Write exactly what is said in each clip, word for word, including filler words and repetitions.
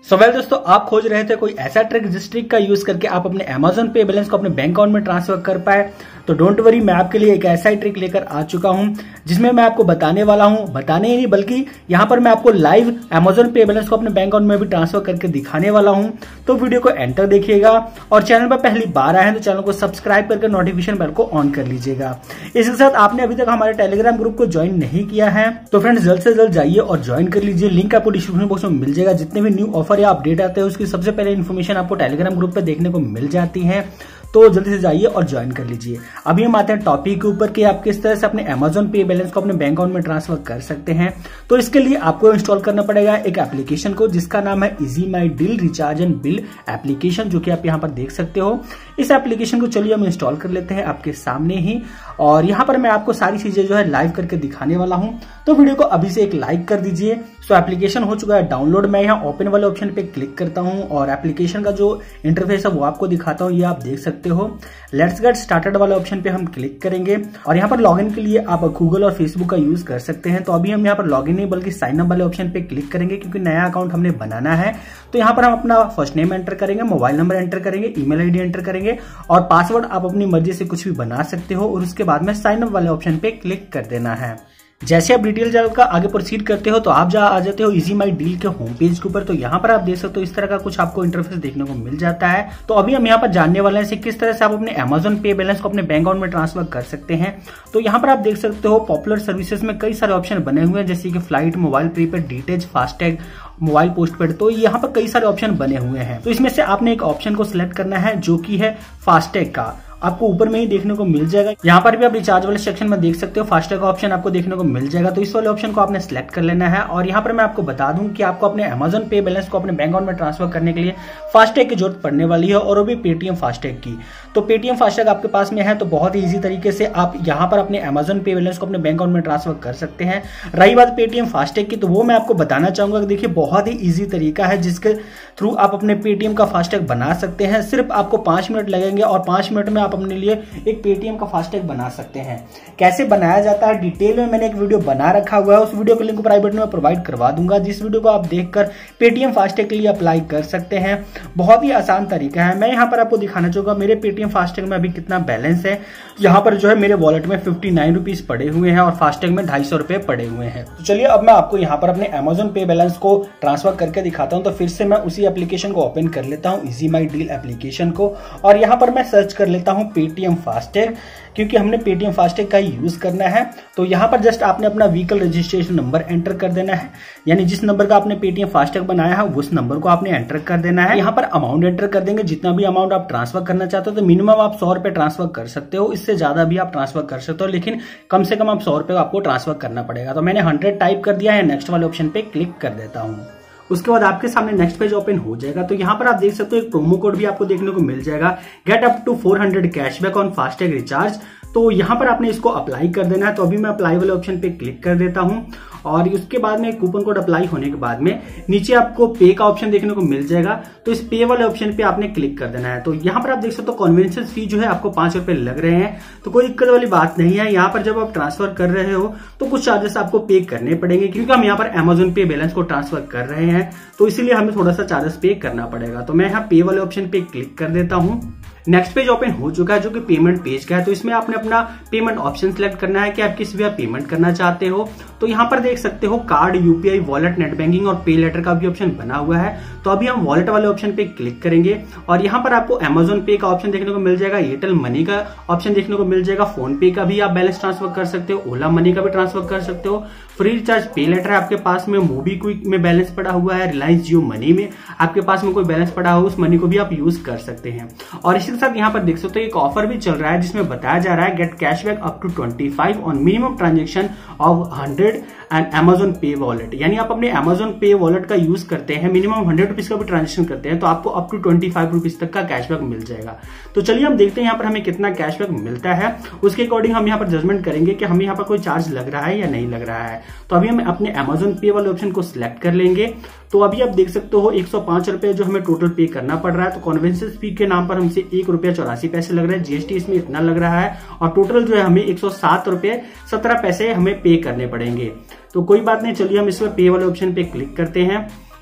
So well दोस्तों, आप खोज रहे थे कोई ऐसा ट्रिक जिस ट्रिक का यूज करके आप अपने अमेजोन पे बैलेंस को अपने बैंक अकाउंट में ट्रांसफर कर पाए, तो डोंट वरी, मैं आपके लिए एक ऐसा ही ट्रिक लेकर आ चुका हूं जिसमें मैं आपको बताने वाला हूं, बताने ही नहीं बल्कि यहां पर मैं आपको लाइव अमेजोन पे बैलेंस को अपने बैंक अकाउंट में भी ट्रांसफर करके दिखाने वाला हूं। तो वीडियो को एंड तक देखिएगा और चैनल पर पहली बार आए हैं तो चैनल को सब्सक्राइब करके नोटिफिकेशन बेल को ऑन कर लीजिएगा। इसके साथ आपने अभी तक हमारे टेलीग्राम ग्रुप को ज्वाइन नहीं किया है तो फ्रेंड्स जल्द से जल्द जाइए और ज्वाइन कर लीजिए। लिंक आपको डिस्क्रिप्शन बॉक्स में मिल जाएगा। जितने भी न्यू ऑफर या अपडेट आते हैं उसकी सबसे पहले इन्फॉर्मेशन आपको टेलीग्राम ग्रुप पे देखने को मिल जाती है, तो जल्दी से जाइए और ज्वाइन कर लीजिए। अभी हम आते हैं टॉपिक के ऊपर कि आप किस तरह से अपने अमेजोन पे बैलेंस को अपने बैंक अकाउंट में ट्रांसफर कर सकते हैं। तो इसके लिए आपको इंस्टॉल करना पड़ेगा एक एप्लीकेशन को जिसका नाम है easy my deal recharge and bill application, जो कि आप यहाँ पर देख सकते हो। इस एप्लीकेशन को चलिए हम इंस्टॉल कर लेते हैं आपके सामने ही, और यहाँ पर मैं आपको सारी चीजें जो है लाइव करके दिखाने वाला हूँ। तो वीडियो को अभी से एक लाइक कर दीजिए। सो एप्लीकेशन हो चुका है डाउनलोड। मैं यहाँ ओपन वाले ऑप्शन पे क्लिक करता हूँ और एप्लीकेशन का जो इंटरफेस है वो आपको दिखाता हूँ, ये आप देख सकते हो। लेट्स गेट स्टार्टेड वाले ऑप्शन पे हम क्लिक करेंगे और यहाँ पर लॉगिन के लिए आप गूगल और फेसबुक का यूज कर सकते हैं। तो अभी हम यहाँ पर लॉगिन नहीं बल्कि साइन अप वाले ऑप्शन पे क्लिक करेंगे क्योंकि नया अकाउंट हमने बनाना है। तो यहाँ पर हम अपना फर्स्ट नेम एंटर करेंगे, मोबाइल नंबर एंटर करेंगे, ईमेल आईडी एंटर करेंगे और पासवर्ड आप अपनी मर्जी से कुछ भी बना सकते हो। और उसके बाद में साइन अप वाले ऑप्शन पे क्लिक कर देना है। जैसे आप डिटेल जानकर आगे प्रोसीड करते हो तो आप जा आ जाते हो इजी माई डील के होम पेज के ऊपर। तो यहाँ पर आप देख सकते हो इस तरह का कुछ आपको इंटरफेस देखने को मिल जाता है। तो अभी हम यहाँ पर जानने वाले हैं किस तरह से आप अपने अमेजोन पे बैलेंस को अपने बैंक अकाउंट में ट्रांसफर कर सकते हैं। तो यहाँ पर आप देख सकते हो पॉपुलर सर्विसेज में कई सारे ऑप्शन बने हुए हैं, जैसे कि flight, mobile prepaid, DTH, FASTag, mobile postpaid. तो यहाँ पर कई सारे ऑप्शन बने हुए हैं। तो इसमें से आपने एक ऑप्शन को सिलेक्ट करना है जो कि है फास्टैग का। आपको ऊपर में ही देखने को मिल जाएगा। यहाँ पर भी आप रिचार्ज वाले सेक्शन में देख सकते हो फास्टैग का ऑप्शन आपको देखने को मिल जाएगा। तो इस वाले ऑप्शन को आपने सिलेक्ट कर लेना है। और यहाँ पर मैं आपको बता दूं कि आपको अपने अमेजोन पे बैलेंस को अपने बैंक अकाउंट में ट्रांसफर करने के लिए फास्टैग की जरूरत पड़ने वाली है, और वो भी पेटीएम फास्टैग की। तो पेटीएम फास्टैग आपके पास में है तो बहुत ही ईजी तरीके से आप यहाँ पर अपने अमेजोन पे बैलेंस को अपने बैंक अकाउंट में ट्रांसफर कर सकते हैं। रही बात पेटीएम फास्टैग की, तो वो मैं आपको बताना चाहूंगा कि देखिए बहुत ही ईजी तरीका है जिसके थ्रू आप अपने पेटीएम का फास्टैग बना सकते हैं। सिर्फ आपको पांच मिनट लगेंगे और पांच मिनट में आप अपने लिए एक पेटीएम का फास्टैग बना सकते हैं। कैसे बनाया जाता है डिटेल में मैंने एक वीडियो बना रखा हुआ है, उस वीडियो का लिंक प्राइवेट में प्रोवाइड करवा दूंगा, जिस वीडियो को आप देखकर पेटीएम फास्टैग के लिए अप्लाई कर सकते हैं। बहुत ही आसान तरीका है। मैं यहाँ पर आपको दिखाना चाहूंगा मेरे पेटीएम फास्टैग में अभी कितना बैलेंस है। यहाँ पर जो है मेरे वॉलेट में फिफ्टी नाइन रुपीज पड़े हुए हैं और फास्टैग में ढाई सौ रुपए पड़े हुए हैं। तो चलिए अब मैं आपको यहाँ पर अपने अमेजोन पे बैलेंस को ट्रांसफर करके दिखाता हूँ। तो फिर से मैं उसी एप्लीकेशन को ओपन कर लेता हूँ, इजी माई डील एप्लीकेशन को, और यहाँ पर मैं सर्च कर लेता हूँ पेटीएम फास्टैग, क्योंकि हमने पेटीएम फास्टैग का यूज करना है। तो यहाँ पर जस्ट आपने अपना व्हीकल रजिस्ट्रेशन नंबर एंटर कर देना है, यानी जिस नंबर का आपने पेटीएम फास्टैग बनाया है उस नंबर को आपने एंटर कर देना है। यहाँ पर अमाउंट एंटर कर देंगे, जितना भी अमाउंट आप ट्रांसफर करना चाहते हो। तो मिनिमम आप सौ रुपए ट्रांसफर कर सकते हो, इससे ज्यादा भी आप ट्रांसफर कर सकते हो, लेकिन कम से कम आप सौ रुपए आपको ट्रांसफर करना पड़ेगा। तो मैंने हंड्रेड टाइप कर दिया है, नेक्स्ट वाले ऑप्शन पे क्लिक कर देता हूँ। उसके बाद आपके सामने नेक्स्ट पेज ओपन हो जाएगा। तो यहाँ पर आप देख सकते हो एक प्रोमो कोड भी आपको देखने को मिल जाएगा, get up to four hundred cashback on FASTag recharge. तो यहाँ पर आपने इसको अप्लाई कर देना है। तो अभी मैं अप्लाई वाले ऑप्शन पे क्लिक कर देता हूँ और उसके बाद में कूपन कोड अप्लाई होने के बाद में नीचे आपको पे का ऑप्शन देखने को मिल जाएगा। तो इस पे वाले ऑप्शन पे आपने क्लिक कर देना है। तो यहाँ पर आप देख सकते हो कन्वेंशन फी जो है आपको पांच रुपए लग रहे हैं। तो कोई दिक्कत वाली बात नहीं है। यहाँ पर जब आप ट्रांसफर कर रहे हो तो कुछ चार्जेस आपको पे करने पड़ेंगे, क्योंकि हम यहाँ पर अमेजोन पे बैलेंस को ट्रांसफर कर रहे हैं, तो इसीलिए हमें थोड़ा सा चार्जेस पे करना पड़ेगा। तो मैं यहाँ पे वाले ऑप्शन पे क्लिक कर देता हूँ। नेक्स्ट पेज ओपन हो चुका है जो कि पेमेंट पेज का है। तो इसमें आपने अपना पेमेंट ऑप्शन सिलेक्ट करना है कि आप किस भी पेमेंट करना चाहते हो। तो यहाँ पर देख सकते हो card, UPI, wallet, net banking और पे लेटर का भी ऑप्शन बना हुआ है। तो अभी हम वॉलेट वाले ऑप्शन पे क्लिक करेंगे और यहाँ पर आपको अमेजोन पे का ऑप्शन देखने को मिल जाएगा, एयरटेल मनी का ऑप्शन देखने को मिल जाएगा, फोन पे का भी आप बैलेंस ट्रांसफर कर सकते हो, ओला मनी का भी ट्रांसफर कर सकते हो, फ्री रिचार्ज पे लेटर है आपके पास में, मोबीक्विक में बैलेंस पड़ा हुआ है, रिलायंस जियो मनी में आपके पास में कोई बैलेंस पड़ा हो, उस मनी को भी आप यूज कर सकते हैं। और इसी के साथ यहाँ पर देख सकते हो एक ऑफर भी चल रहा है जिसमें बताया जा रहा है get cashback up to twenty five on minimum transaction of hundred and Amazon pay wallet. यानी आप अपने अमेजोन पे वॉलेट का यूज करते हैं, मिनिमम हंड्रेड रुपीज का भी ट्रांजेक्शन करते हैं, तो आपको up to twenty five rupees तक का कैशबैक मिल जाएगा। तो चलिए हम देखते हैं यहाँ पर हमें कितना कैशबैक मिलता है। उसके अकॉर्डिंग हम यहाँ पर जजमेंट करेंगे कि हमें यहाँ पर कोई चार्ज लग रहा है या नहीं लग रहा है। तो अभी हम अपने अमेजोन पे वाले ऑप्शन को सिलेक्ट कर लेंगे। तो अभी आप देख सकते हो एक सौ पांच रुपए जो हमें टोटल पे करना पड़ रहा है। तो कन्वेंशन फी के नाम पर हमसे एक रुपया चौरासी पैसे लग रहा है, जीएसटी इसमें इतना लग रहा है, और टोटल जो है हमें एक सौ सात रुपए सत्रह पैसे हमें पे करने पड़ेंगे। तो कोई बात नहीं, चलिए हम इसमें पे वाले ऑप्शन पे क्लिक करते हैं।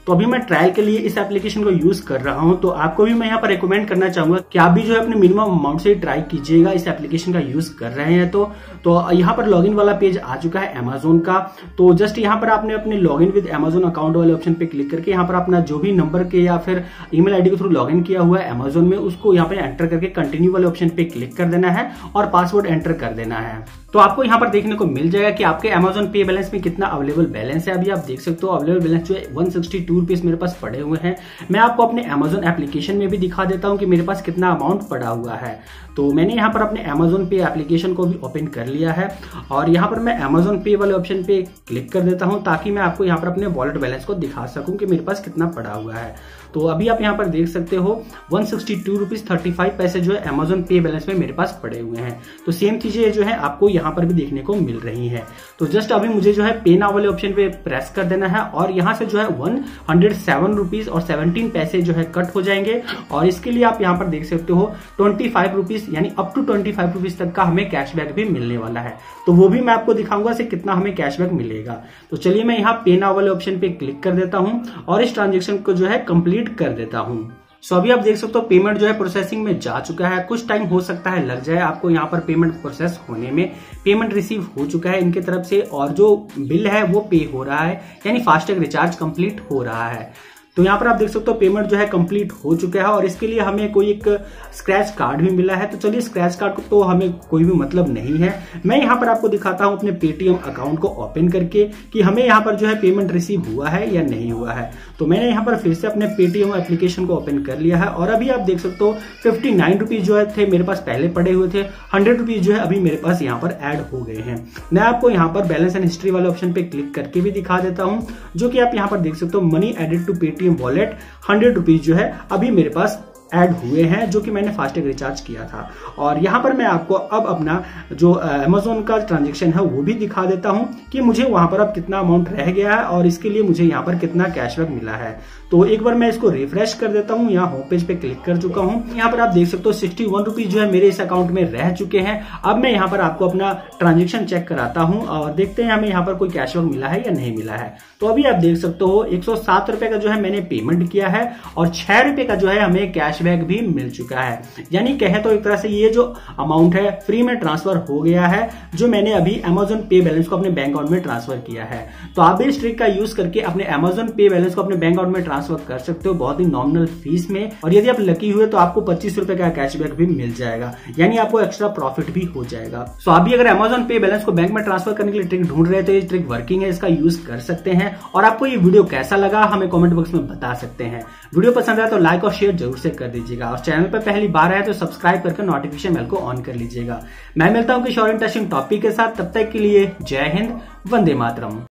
तो अभी मैं ट्रायल के लिए इस एप्लीकेशन को यूज कर रहा हूं, तो आपको भी मैं यहाँ पर रिकमेंड करना चाहूंगा कि आप भी जो है अपने मिनिमम अमाउंट से ट्राई कीजिएगा इस एप्लीकेशन का यूज कर रहे हैं तो तो यहाँ पर लॉगिन वाला पेज आ चुका है अमेजोन का। तो जस्ट यहाँ पर आपने अपने लॉगिन विद अमेजोन अकाउंट वाले ऑप्शन पे क्लिक करके यहाँ पर अपना जो भी नंबर के या फिर ईमेल आईडी के थ्रू लॉगिन किया हुआ है अमेजोन में, उसको यहाँ पे एंटर करके कंटिन्यू वाले ऑप्शन पे क्लिक कर देना है और पासवर्ड एंटर कर देना है। तो आपको यहाँ पर देखने को मिल जाएगा कि आपके अमेजोन पे बैलेंस में कितना अवेलेबल बैलेंस है। अभी आप देख सकते हो अवेलेबल बैलेंस जो है वन सिक्सटी टू रुपीज मेरे पास पड़े हुए हैं। मैं आपको अपने अमेजोन एप्लीकेशन में भी दिखा देता हूँ कि मेरे पास कितना अमाउंट पड़ा हुआ है। तो मैंने यहाँ पर अपने अमेजोन पे एप्लीकेशन को भी ओपन कर लिया है और यहाँ पर मैं अमेजोन पे वाले ऑप्शन पे क्लिक कर देता हूँ ताकि मैं आपको यहाँ पर अपने वॉलेट बैलेंस को दिखा सकूं कि मेरे पास कितना पड़ा हुआ है। तो अभी आप यहाँ पर देख सकते हो one sixty two rupees thirty five पैसे जो है अमेजोन पे बैलेंस में मेरे पास पड़े हुए हैं। तो सेम चीजें जो है आपको यहाँ पर भी देखने को मिल रही है। तो जस्ट अभी मुझे जो है पे नाउ वाले ऑप्शन पे प्रेस कर देना है और यहाँ से जो है वन हंड्रेड सेवन रुपीज और सेवनटीन पैसे जो है कट हो जाएंगे और इसके लिए आप यहाँ पर देख सकते हो ट्वेंटी फाइव रुपीज यानी up to twenty five rupees तक का हमें कैशबैक भी मिलने वाला है। तो वो भी मैं आपको दिखाऊंगा से कितना हमें कैशबैक मिलेगा। तो चलिए मैं यहाँ पे नाउ वाले ऑप्शन पे क्लिक कर देता हूँ और इस ट्रांजेक्शन को जो है कंप्लीट कर देता हूँ। सो so, अभी आप देख सकते हो पेमेंट जो है प्रोसेसिंग में जा चुका है। कुछ टाइम हो सकता है लग जाए आपको यहाँ पर पेमेंट प्रोसेस होने में। पेमेंट रिसीव हो चुका है इनके तरफ से और जो बिल है वो पे हो रहा है यानी फास्टैग रिचार्ज कंप्लीट हो रहा है। तो यहाँ पर आप देख सकते हो पेमेंट जो है कंप्लीट हो चुका है और इसके लिए हमें कोई एक स्क्रैच कार्ड भी मिला है। तो चलिए स्क्रैच कार्ड को तो हमें कोई भी मतलब नहीं है। मैं यहाँ पर आपको दिखाता हूँ अपने पेटीएम अकाउंट को ओपन करके कि हमें यहाँ पर जो है पेमेंट रिसीव हुआ है या नहीं हुआ है। तो मैंने यहाँ पर फिर से अपने पेटीएम एप्लीकेशन को ओपन कर लिया है और अभी आप देख सकते हो फिफ्टी नाइन रुपीज जो है थे मेरे पास पहले पड़े हुए थे, हंड्रेड रुपीज जो है अभी मेरे पास यहाँ पर ऐड हो गए हैं। मैं आपको यहाँ पर बैलेंस एंड हिस्ट्री वाले ऑप्शन पे क्लिक करके भी दिखा देता हूँ जो कि आप यहाँ पर देख सकते हो money added to Paytm wallet hundred rupees जो है अभी मेरे पास ऐड हुए हैं जो कि मैंने फास्टैग रिचार्ज किया था। और यहाँ पर मैं आपको अब अपना जो अमेजोन का ट्रांजैक्शन है वो भी दिखा देता हूँ कि मुझे वहां पर अब कितना अमाउंट रह गया है और इसके लिए मुझे यहाँ पर कितना कैशबैक मिला है। तो एक बार मैं इसको रिफ्रेश कर देता हूँ। यहाँ होम पेज पे क्लिक कर चुका हूँ। यहाँ पर आप देख सकते हो सिक्सटी वन रुपीज जो है मेरे इस अकाउंट में रह चुके हैं। अब मैं यहाँ पर आपको अपना ट्रांजेक्शन चेक कराता हूँ और देखते हैं हमें यहाँ पर कोई कैशबैक मिला है या नहीं मिला है। तो अभी आप देख सकते हो एक सौ सात रुपए का जो है मैंने पेमेंट किया है और छह रुपए का जो है हमें कैशबैक भी मिल चुका है। यानी कहे तो एक तरह से ये जो अमाउंट है फ्री में ट्रांसफर हो गया है जो मैंने अभी अमेजोन पे बैलेंस को अपने बैंक अकाउंट में ट्रांसफर किया है। तो आप भी इस ट्रिक का यूज करके अपने अमेजोन पे बैलेंस को अपने बैंक अकाउंट में ट्रांसफर कर सकते हो बहुत ही नॉमिनल फीस में। और यदि आप लकी हुए तो आपको पच्चीस रुपए का कैशबैक भी मिल जाएगा यानी आपको एक्स्ट्रा प्रॉफिट भी हो जाएगा। सो आप भी अगर अमेजोन पे बैलेंस को बैंक में ट्रांसफर करने के लिए ट्रिक ढूंढ रहे हैं तो ये ट्रिक वर्किंग है, इसका यूज कर सकते हैं। और आपको ये वीडियो कैसा लगा हमें कमेंट बॉक्स में बता सकते हैं। वीडियो पसंद आया तो लाइक और शेयर जरूर से कर दीजिएगा और चैनल पर पहली बार है तो सब्सक्राइब करके नोटिफिकेशन बेल को ऑन कर लीजिएगा। मैं मिलता हूं किसी और इंटरेस्टिंग टॉपिक के साथ, तब तक के लिए जय हिंद, वंदे मातरम।